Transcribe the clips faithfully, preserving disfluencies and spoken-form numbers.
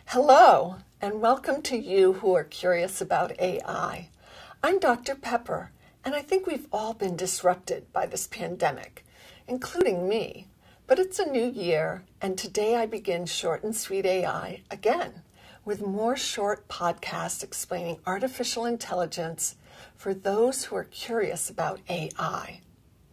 Hello, and welcome to you who are curious about A I. I'm Doctor Pepper, and I think we've all been disrupted by this pandemic, including me. But it's a new year, and today I begin Short and Sweet A I again, with more short podcasts explaining artificial intelligence for those who are curious about A I.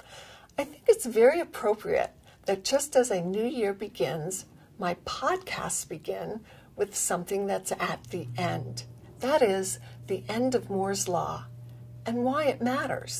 I think it's very appropriate that just as a new year begins, my podcasts begin with something that's at the end. That is, the end of Moore's Law, and why it matters.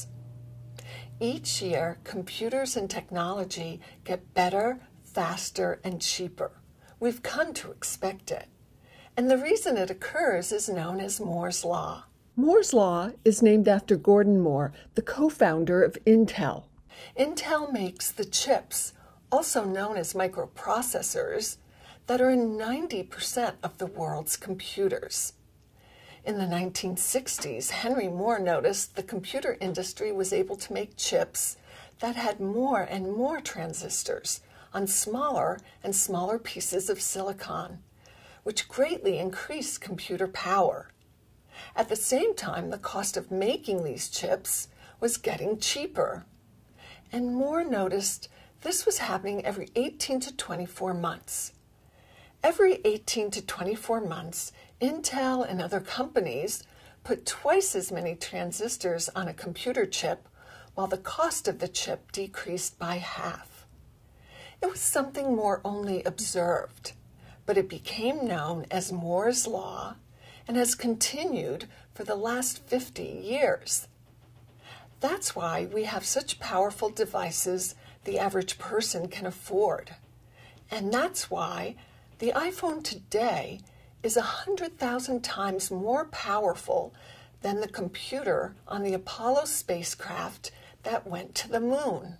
Each year, computers and technology get better, faster, and cheaper. We've come to expect it. And the reason it occurs is known as Moore's Law. Moore's Law is named after Gordon Moore, the co-founder of Intel. Intel makes the chips, also known as microprocessors, that are in ninety percent of the world's computers. In the nineteen sixties, Henry Moore noticed the computer industry was able to make chips that had more and more transistors on smaller and smaller pieces of silicon, which greatly increased computer power. At the same time, the cost of making these chips was getting cheaper. And Moore noticed this was happening every eighteen to twenty-four months. Every eighteen to twenty-four months, Intel and other companies put twice as many transistors on a computer chip, while the cost of the chip decreased by half. It was something Moore only observed, but it became known as Moore's Law and has continued for the last fifty years. That's why we have such powerful devices the average person can afford. And that's why the iPhone today is one hundred thousand times more powerful than the computer on the Apollo spacecraft that went to the moon.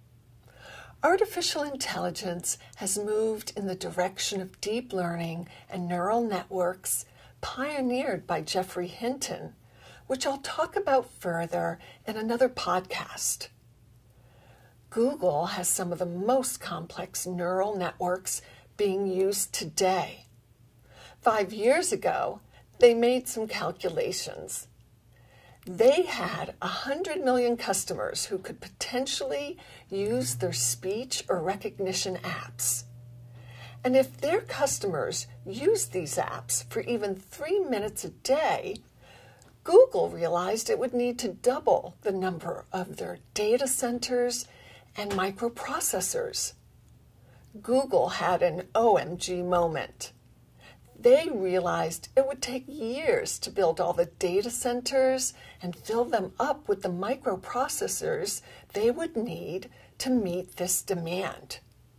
Artificial intelligence has moved in the direction of deep learning and neural networks pioneered by Geoffrey Hinton, which I'll talk about further in another podcast. Google has some of the most complex neural networks being used today. Five years ago, they made some calculations. They had one hundred million customers who could potentially use their speech or recognition apps. And if their customers used these apps for even three minutes a day, Google realized it would need to double the number of their data centers and microprocessors. Google had an O M G moment. They realized it would take years to build all the data centers and fill them up with the microprocessors they would need to meet this demand.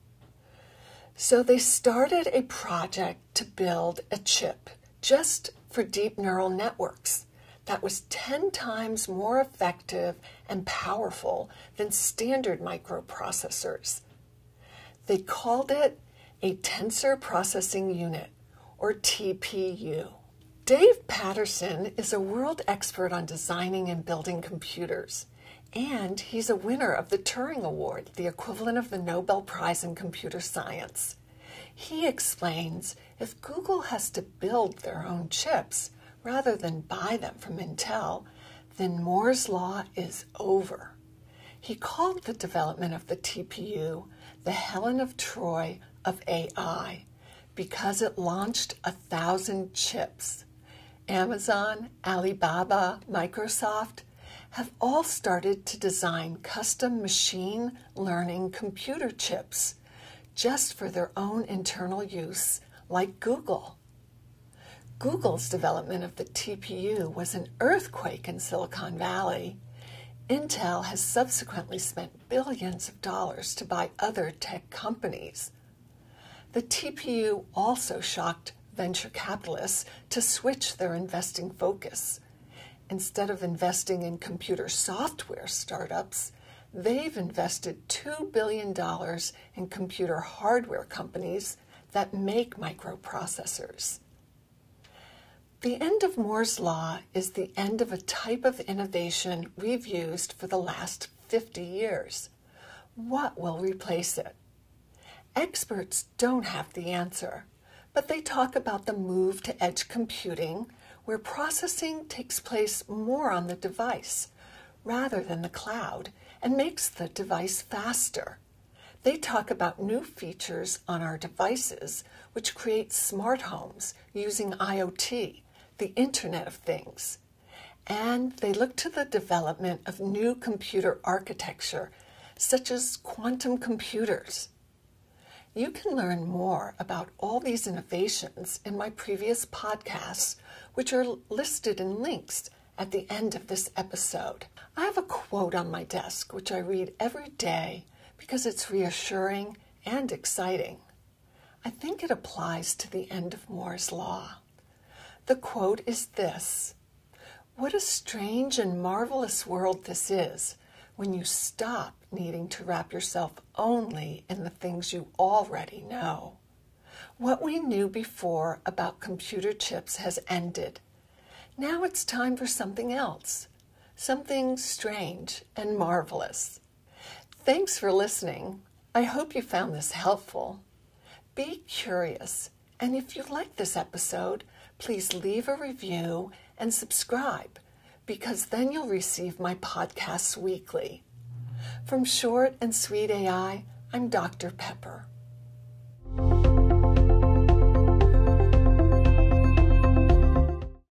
So they started a project to build a chip just for deep neural networks that was ten times more effective and powerful than standard microprocessors. They called it a tensor processing unit, or T P U. Dave Patterson is a world expert on designing and building computers, and he's a winner of the Turing Award, the equivalent of the Nobel Prize in Computer Science. He explains if Google has to build their own chips rather than buy them from Intel, then Moore's Law is over. He called the development of the T P U the Helen of Troy of A I because it launched a thousand chips. Amazon, Alibaba, Microsoft have all started to design custom machine learning computer chips just for their own internal use, like Google. Google's development of the T P U was an earthquake in Silicon Valley. Intel has subsequently spent billions of dollars to buy other tech companies. The T P U also shocked venture capitalists to switch their investing focus. Instead of investing in computer software startups, they've invested two billion dollars in computer hardware companies that make microprocessors. The end of Moore's Law is the end of a type of innovation we've used for the last fifty years. What will replace it? Experts don't have the answer, But they talk about the move to edge computing, where processing takes place more on the device rather than the cloud and makes the device faster. They talk about new features on our devices which create smart homes using I O T, the Internet of Things. And they look to the development of new computer architecture, such as quantum computers. You can learn more about all these innovations in my previous podcasts, which are listed in links at the end of this episode. I have a quote on my desk, which I read every day because it's reassuring and exciting. I think it applies to the end of Moore's Law. The quote is this: "What a strange and marvelous world this is when you stop needing to wrap yourself only in the things you already know. What we knew before about computer chips has ended. Now it's time for something else, something strange and marvelous." Thanks for listening. I hope you found this helpful. Be curious, and if you like this episode, please leave a review and subscribe, because then you'll receive my podcasts weekly. From Short and Sweet A I, I'm Doctor Pepper.